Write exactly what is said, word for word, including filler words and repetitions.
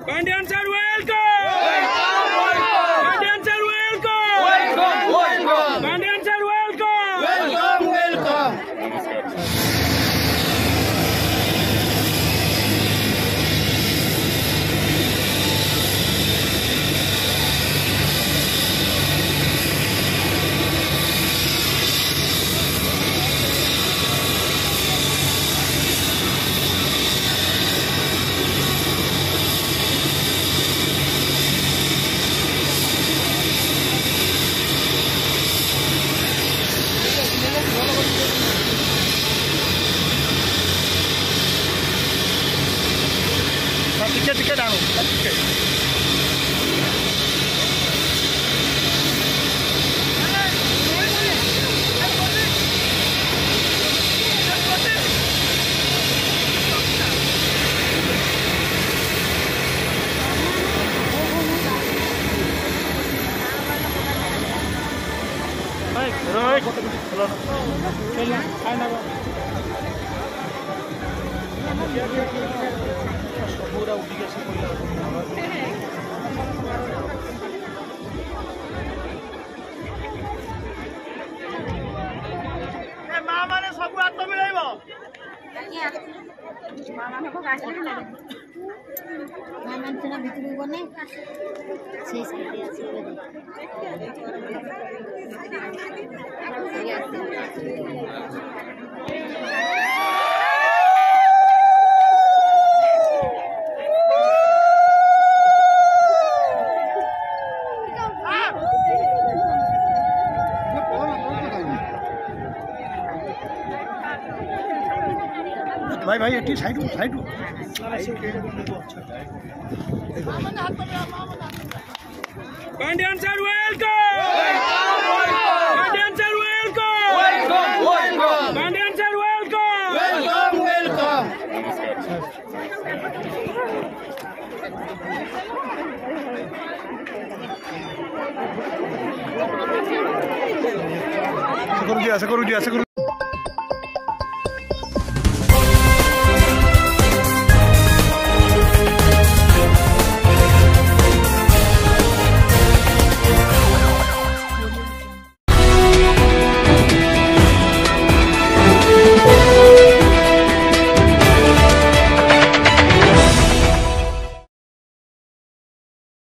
Pandian sir, welcome! Pandian sir, welcome! Welcome, welcome! Pandian sir, welcome! Welcome, welcome! Ticket ticket आनो ticket भाई रोय कत चलो चल खाना पूरा उठी कैसे कोई ए मां माने सब हाथ मिलाइबो मां माने को गाछ ना मां माने तना भितरु बने से साइड भाई भाई एटी side side Pandian sir, welcome! Pandian sir, welcome! Welcome, welcome! Pandian sir, welcome! Welcome, welcome! ऐसा करो जी ऐसा करो जी ऐसा करो